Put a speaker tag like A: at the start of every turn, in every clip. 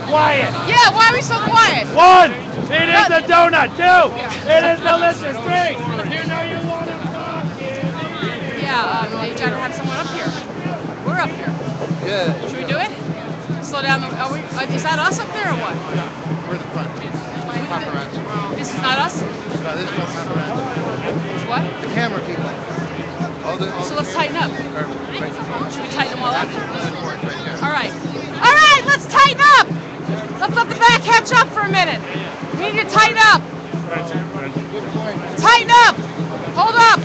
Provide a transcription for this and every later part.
A: quiet.
B: Yeah, why are we so quiet?
A: 1, it is a donut. 2, it is delicious. 3, you know you want to talk.
B: Yeah, you gotta have someone up here. We're up here.
C: Yeah.
B: Should we do it? Slow down. Is that us up there or what?
C: We're the front. Paparazzi.
B: This is not us?
C: No, this is no paparazzi.
B: What?
C: The camera people.
B: So let's tighten up.
C: Right.
B: Should we tighten them all up?
C: Good point right there.
B: All right. All right, let's tighten up. Let's let the back catch up for a minute. We need to tighten up.
C: Good point.
B: Tighten up. Hold up.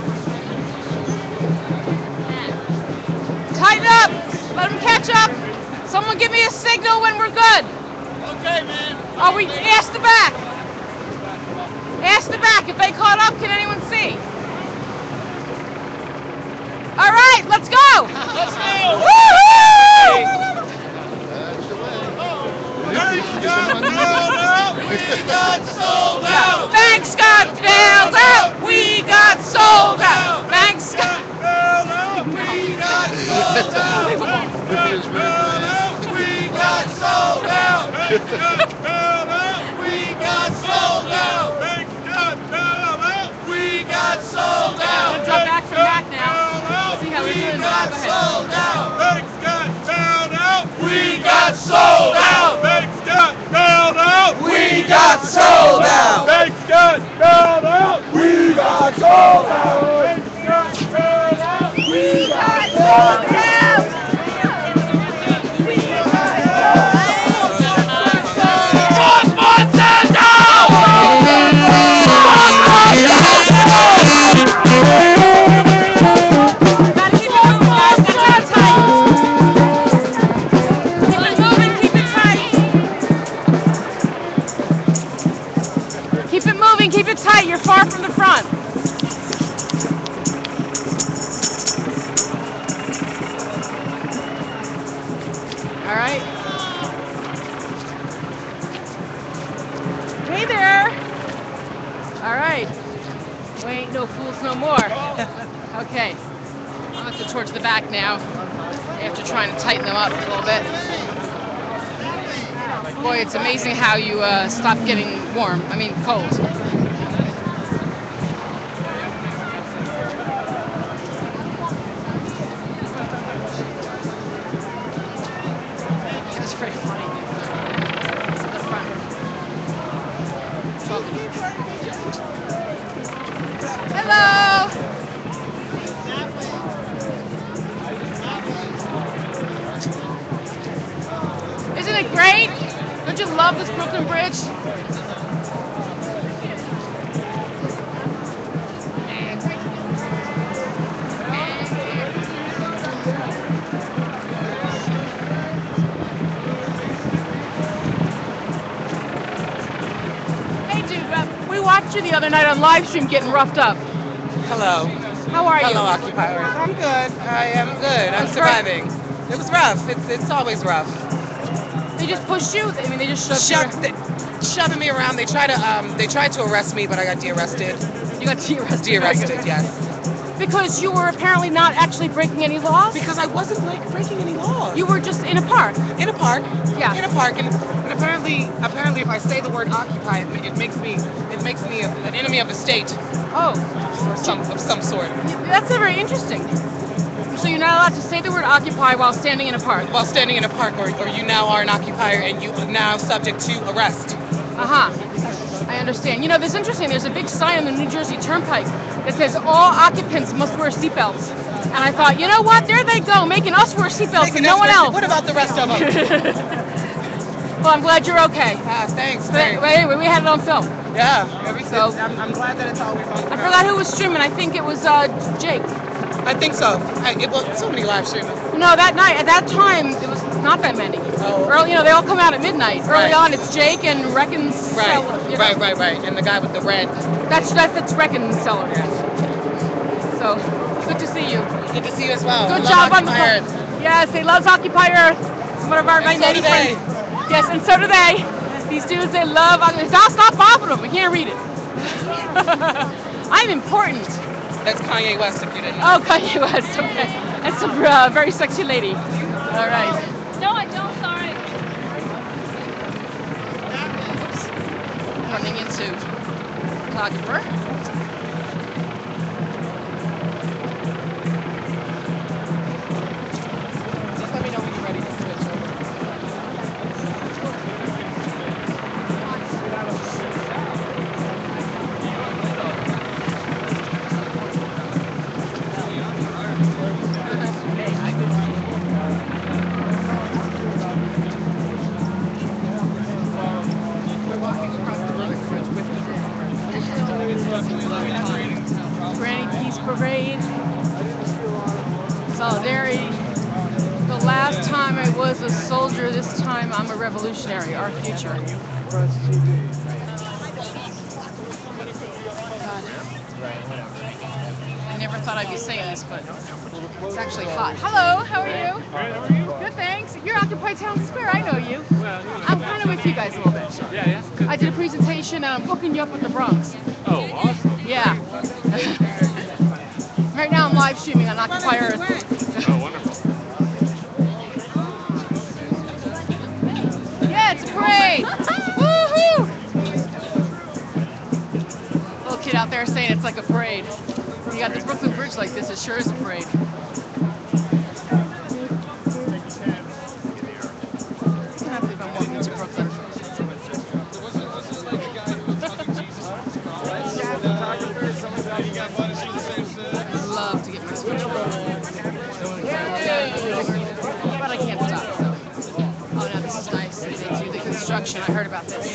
B: Tighten up. Let them catch up. Someone give me a signal when we're good.
A: Okay, man.
B: Oh, we ask the back. Ask the back. If they caught up, can anyone see? All right, let's go.
A: Let's go.
B: Woo-hoo!
C: That's the way.
A: We got sold out.
B: Banks got bailed out. We got sold out. Banks got
A: We got sold out. We got sold out. We got sold out. We got sold out.
B: Drop back from back now. See how we're doing. Go ahead.
A: Sold out. We got sold out. We got sold out. We got sold out. We got sold out.
B: Keep it moving, keep it tight. You're far from the front. All right. Hey there. All right. We ain't no fools no more. Okay. I'm going to go towards the back now after trying to tighten them up a little bit. Boy, it's amazing how you stop getting warm. I mean, cold. It's pretty funny. It's in the front. Hello. Isn't it great? Don't you love this Brooklyn Bridge? Hey dude, we watched you the other night on live stream getting roughed up.
D: Hello.
B: How are you?
D: Hello, occupiers. I'm good. I am good. I'm surviving. It was rough. It's always rough.
B: They just pushed you? I mean, they just shoved you?
D: Shoving me around. They tried to arrest me, but I got de-arrested.
B: You got de-arrested?
D: De-arrested, yes.
B: Because you were apparently not actually breaking any laws?
D: Because I wasn't breaking any laws.
B: You were just in a park?
D: In a park.
B: Yeah.
D: In a park, and apparently if I say the word occupy, it makes me an enemy of the state.
B: Oh.
D: Of some sort.
B: That's very interesting. So you're not allowed to say the word occupy while standing in a park?
D: While standing in a park, or you now are an occupier and you are now subject to arrest.
B: I understand. You know, this is interesting. There's a big sign on the New Jersey Turnpike that says all occupants must wear seatbelts. And I thought, you know what? There they go, making us wear seatbelts and no one else.
D: What about the rest of them?
B: Well, I'm glad you're okay.
D: Thanks.
B: But anyway, we had it on film.
D: Yeah.
B: So
D: I'm glad that it's always on.
B: I forgot who was streaming. I think it was Jake.
D: I think so. It was so many live streamers.
B: No, that night, at that time, it was not that many.
D: Oh.
B: Early, they all come out at midnight. Early on, it's Jake and Reckon's
D: Right.
B: Seller.
D: Right. And the guy with the red.
B: That's Reckon's Seller. So, good to see you.
D: Good to see you as well.
B: Good job on the
D: Earth.
B: Yes, they love Occupy Earth. One of our
D: And so do they.
B: friends. Yes, and so do they. These dudes, they love Occupy. Stop bothering them. I can't read it. I'm important.
D: That's Kanye West, if you didn't know.
B: Oh, Kanye West. Okay. That's a very sexy lady. All right.
E: No, I don't. Sorry.
B: running into photographer.
D: Just let me know when you're ready to switch over. We're walking across the Brooklyn Bridge with
B: Granny Peace Parade. Solidarity. The last time I was a soldier, this time I'm a revolutionary. Our future. God. I never thought I'd be saying this, but it's actually hot. Hello, how are you? Good, thanks. You're Occupy Town Square. I know you. I'm kind of with you guys a little bit.
A: Yeah.
B: I did a presentation and I'm hooking you up with the Bronx.
A: Oh, awesome.
B: Yeah. Right now I'm live streaming on Occupy Earth.
A: Oh, wonderful.
B: Yeah, it's a parade. Woohoo! Little kid out there saying it's like a parade. You got the Brooklyn Bridge like this, it sure is a parade. I can't believe I'm walking to Brooklyn. I'd love to get my switch on. But I can't stop. So. Oh, no, this is nice. They do the construction. I heard about this.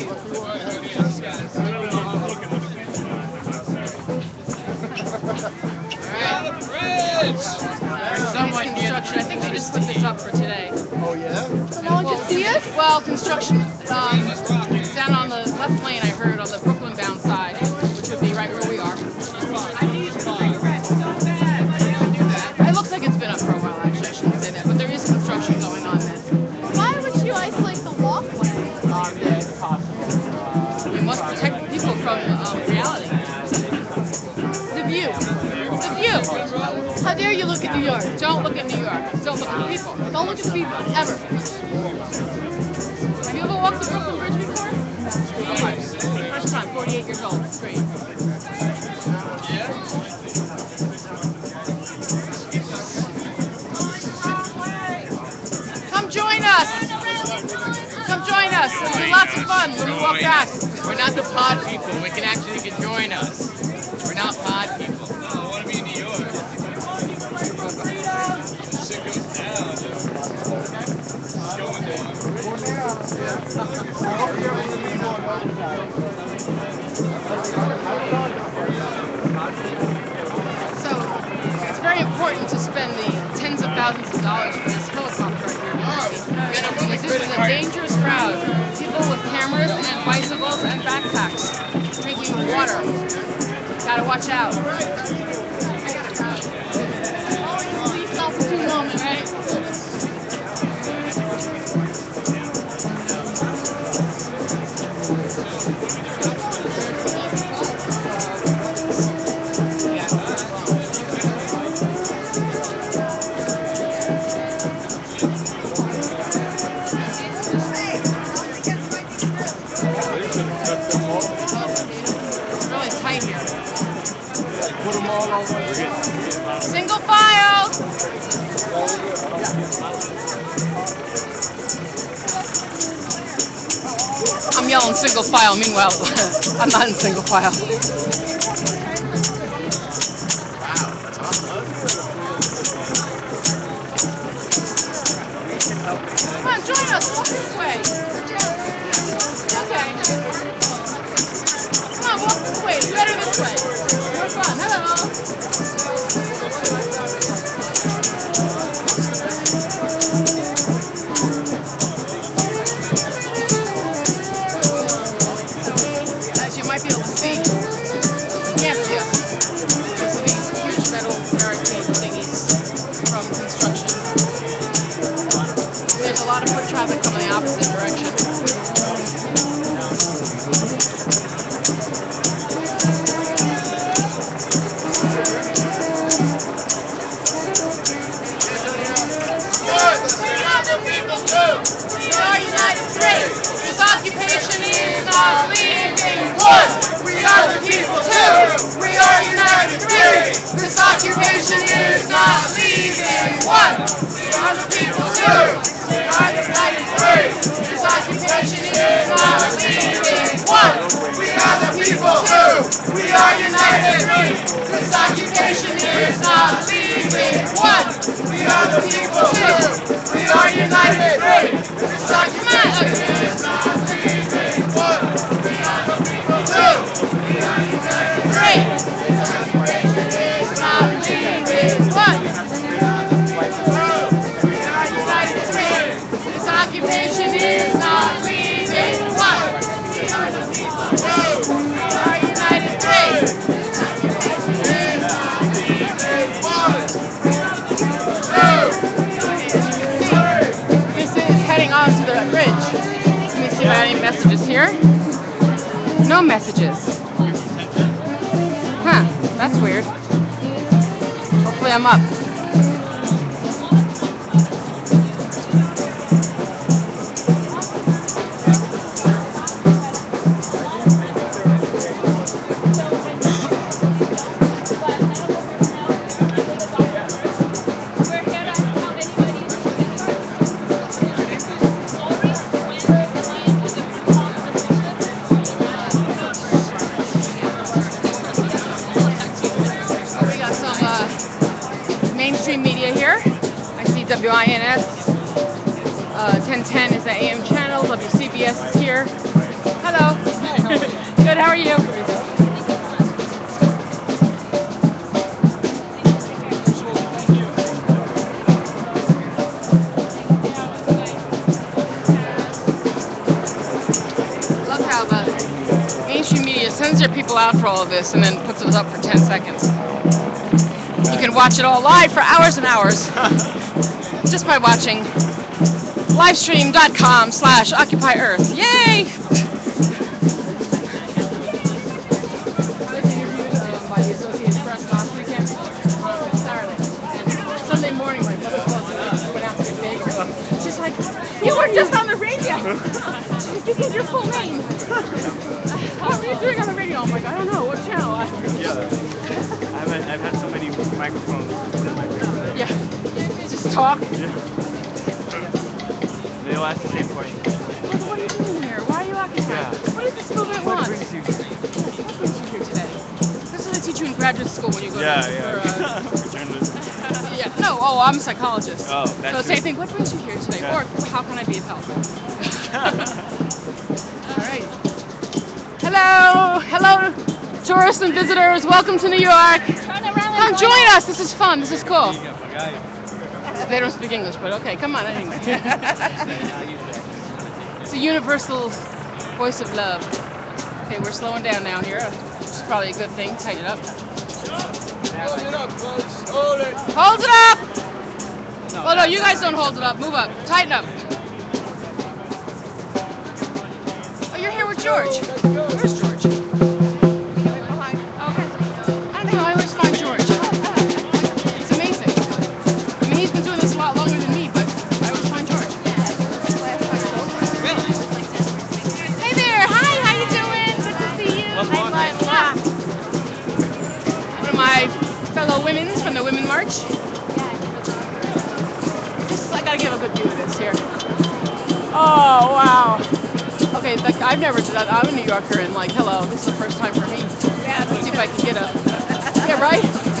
B: Someone construction. I think they just put this up for today.
C: Oh, yeah?
B: So no one can see us? Well, construction down on the left lane, I heard, on the Brooklyn bound side, which would be right where we are. It looks like it's been up for a while, actually. I shouldn't say that, but there is construction going on then.
E: Why would you isolate the walkway?
B: We must protect people from reality. The view. The view.
E: How dare you look at New York?
B: Don't look at New York. Don't look at the people.
E: Don't look at the people, ever.
B: Have you ever walked the Brooklyn Bridge before? First time, 48 years old. It's great. Come join us. Come join us. It'll be lots of fun when we walk past.
D: We're not the pod people. We can actually join us. We're not pod people.
F: I want to be in New York. Shit goes down. It's going down.
B: So it's very important to spend the tens of thousands of dollars for this helicopter right here in New Jersey. Because this is a dangerous crowd. People with cameras and bicycles and backpacks drinking water. Gotta watch out.
E: Please stop for 2 moments.
B: Right? It's really tight here. Single file. I'm yelling single file. Meanwhile, I'm not in single file. Come on, join us. Walk this way. Okay. Come on, walk this way. It's better this way. More fun. Hello. As you might be able to see, you can't see us because of these huge metal barricade thingies from construction. There's a lot of foot traffic coming the opposite direction. We are United States. occupation is not leaving. One, we are the people. Two, we are united. Three, this occupation is not leaving. One, we are the people. Two, we are united. Three, this occupation is not leaving. One, we are the people. Two, we are united. Three, this occupation is not leaving. One, we are the people. Two, we are united. Three, this occupation is not leaving. One, we are the people. Two, we are united. Three, this occupation is not leaving. One, we are the people. Two, we are united. Three, this occupation is not leaving. One, we are the people. Two, we are united. Three, this occupation is not leaving. One, we are the people. Two, this is heading on to the bridge. Let me see if I have any messages here. No messages. Huh, that's weird. Hopefully I'm up. Mainstream media here. I see WINS. 1010 is the AM channel. WCBS is here. Hello. Good, how are you? Love how the mainstream media sends their people out for all of this and then puts it up for 10 seconds. You can watch it all live for hours and hours just by watching livestream.com/Occupy Earth. Yay! I was interviewed by the Associated Press last weekend, Saturday. And Sunday morning, my mother called me and went out to get bagels. She's like, "You were just on the radio." You gave your full name. What were you doing on the radio? I'm like, I don't know. What channel?
F: Yeah. I've had so many microphones in my face.
B: Yeah. Just talk.
F: Yeah. They all ask the same question.
B: What are you doing here? Why are you occupied?
F: Yeah.
B: What does this movement
F: What
B: want?
F: brings you here?
B: What brings you here today? This is what they teach you in graduate school when you go
F: Yeah.
B: to
F: Journalism.
B: yeah. No, oh, I'm a psychologist.
F: Oh,
B: so
F: that's
B: same
F: it.
B: thing. What brings you here today?
F: Yeah.
B: Or how can I be of help? All right. Hello, hello, tourists and visitors. Welcome to New York. Come join us. This is fun. This is cool. They don't speak English, but okay, come on anyway. It's a universal voice of love. Okay, we're slowing down now here, which is probably a good thing. Tighten it up.
C: Hold it up, folks. Hold it.
B: Hold it up! Oh no, you guys don't hold it up. Move up. Tighten up. Oh, you're here with George. Where's George? Right behind. Okay. I don't know. I always find George. It's amazing. I mean, he's been doing this a lot longer than me, but I always find George. Really? Hey there. Hi. How you doing? Good to see you. Hi. One of my fellow women from the Women March. I gotta give a good view of this here. Oh wow. Okay, like I've never done that. I'm a New Yorker and like, hello, this is the first time for me. Yeah. Let's see if I can get a. Yeah, right.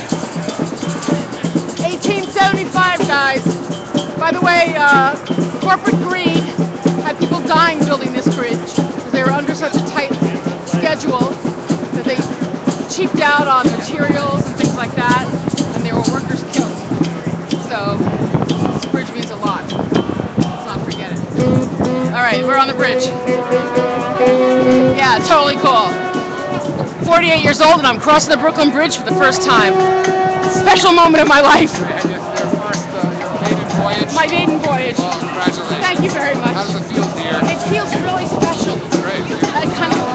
B: 1875, guys. By the way, corporate greed had people dying building this bridge because they were under such a tight schedule that they cheaped out on materials and things like that, and there were workers killed. So this bridge means a lot. Let's not forget it. All right, we're on the bridge. Yeah, totally cool. 48 years old and I'm crossing the Brooklyn Bridge for the first time. Special moment of my life.
C: And your maiden voyage.
B: My maiden voyage.
C: Well, congratulations.
B: Thank you very much.
C: How does it feel, dear?
B: It feels really special.
C: Great.
B: I kind of.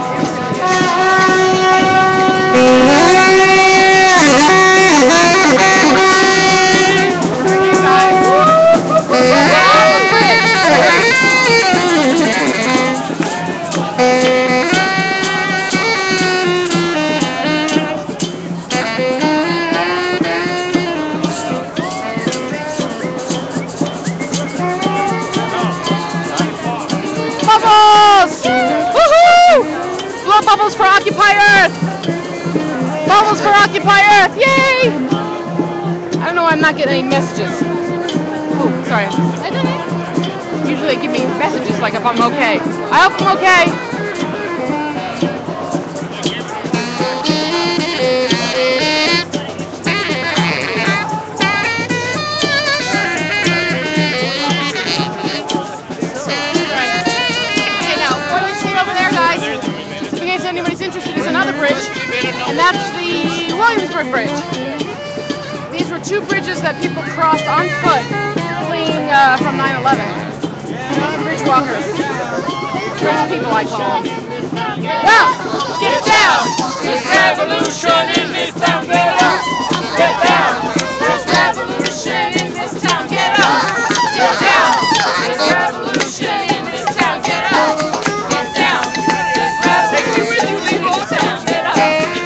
B: Symbols for Occupy Earth! Yay! I don't know why I'm not getting any messages. Oh, sorry. Usually they give me messages like if I'm okay. I hope I'm okay. Okay, now what do we see over there, guys? In case anybody's interested, is another bridge, and that's the Williamsburg Bridge. These were two bridges that people crossed on foot, fleeing from 9/11. Bridge walkers. Bridge people, I call them. Yeah! Get down!
A: There's revolution in this town, get up! Get down! There's revolution in this town, get up! Get down! There's revolution in this town, get up! Get down! There's revolution in this town, get up!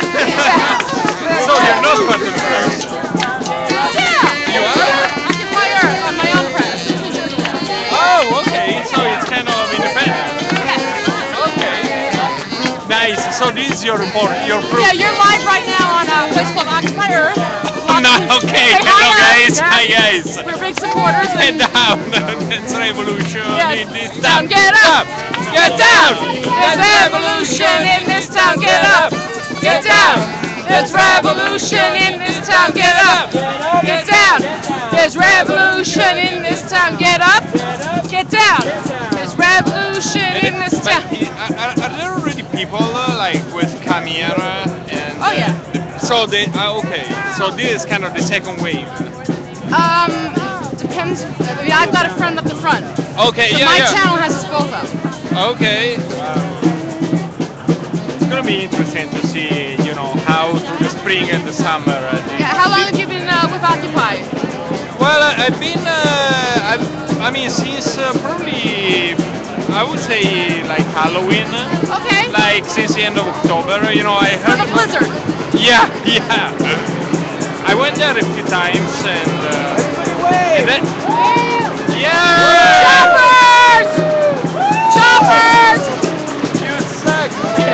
C: So you're not part of the revolution?
B: Yeah!
C: You are?
B: Occupy Earth on my own press.
C: Oh, okay. So it's kind of independent. Okay. Nice. So this is your report, your proof.
B: Yeah, you're live right now on a place called Occupy Earth.
C: Okay.
B: Say
C: Hello,
B: hi,
C: guys.
B: yeah.
C: Hi, guys.
B: We're big supporters.
C: Get down. It's revolution
B: Yes.
C: in this
B: Down,
C: town.
B: get up.
C: Get down.
B: There's revolution in this town, get up. Get down. There's revolution in this town, get up. Get down. There's revolution in this town, get up. Get down. There's revolution in this town.
C: Are there already people like with camera and?
B: Oh, yeah.
C: So they okay. So this is kind of the second wave.
B: Depends. I mean, I've got a friend up the front.
C: Okay.
B: But
C: Yeah.
B: my
C: Yeah.
B: channel has us both up.
C: Okay.
F: It's gonna be interesting to see, you know, how through the spring and the summer.
B: Yeah, how long have you been with Occupy?
C: Well, I've been. I mean, since probably I would say like Halloween.
B: Okay.
C: Like since the end of October. You know, I
B: For
C: heard.
B: the blizzard.
C: Yeah. Yeah. I went there a few times and then. Yeah.
B: Choppers! Choppers!
C: You suck.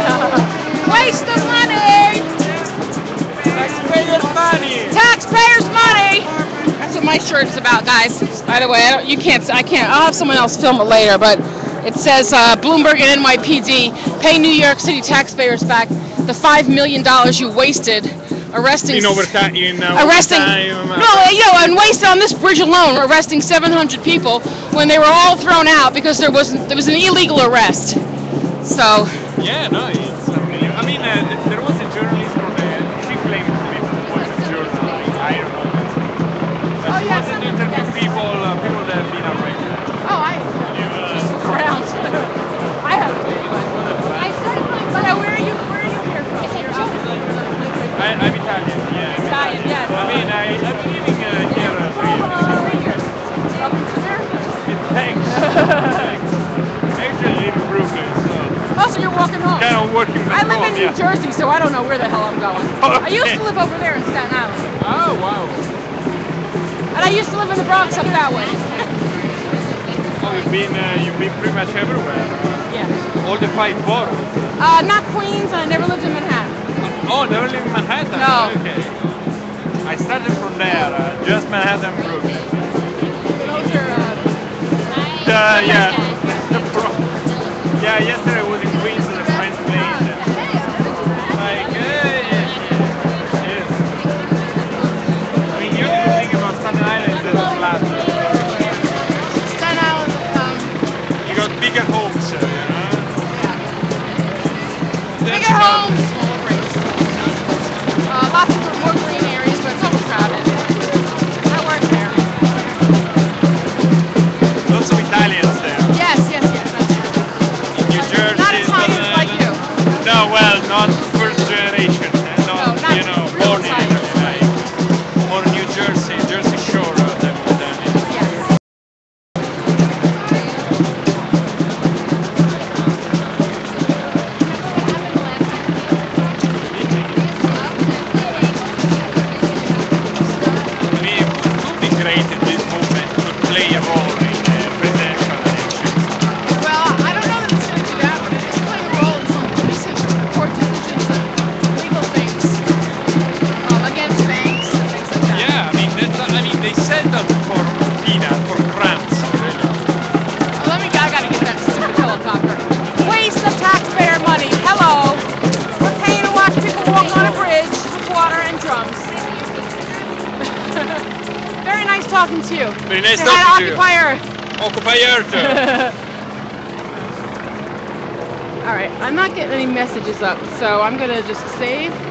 B: Waste of money!
C: Taxpayers' money.
B: Taxpayers' money! That's what my shirt is about, guys. By the way, you can't. I can't. I'll have someone else film it later, but it says Bloomberg and NYPD pay New York City taxpayers back the $5 million you wasted arresting.
C: In overtime.
B: Arresting. And wasted on this bridge alone, arresting 700 people when they were all thrown out because there was an illegal arrest. So.
C: Yeah, no, it's amazing. I mean, there was a journalist from she claimed to be from the Washington Journal. I don't know. But she wanted to interview people that have been arrested.
B: Oh, around. I haven't been, but I started playing. But where are you here from?
C: I'm Italian, yeah.
B: Italian, yes.
C: I mean, I've been living here 3 years. Thanks. Thanks. Actually, I live in Brooklyn, so.
B: Oh, so you're walking home.
C: Kind of working back
B: I live
C: home,
B: in New Jersey, so I don't know where the hell I'm going.
C: Okay.
B: I used to live over there in Staten Island.
C: Oh, wow.
B: And I used to live in the Bronx up that way.
C: Oh, you've been pretty much everywhere.
B: Yeah.
C: All the 5 boroughs.
B: Not Queens, and I never lived in Manhattan.
C: Oh, never lived in Manhattan?
B: No.
C: Okay. I started from there, just Manhattan, Brooklyn.
B: Those are,
C: Yeah. Yeah, yesterday I was in Queens at a friend's place. Like, yes. I mean, the only thing about Staten Island is the flat.
B: Staten Island,
C: You got bigger homes, you know?
B: bigger homes, smaller rates. Lots of more green areas, but it's overcrowded. I work there.
C: Lots of Italians there.
B: Yes.
C: In New Jersey.
B: Not as hot drums. Very nice talking to you.
C: Very nice
B: Say hi
C: talking
B: to
C: to you.
B: Occupy Earth.
C: Occupy Earth.
B: All right, I'm not getting any messages up, so I'm gonna just save.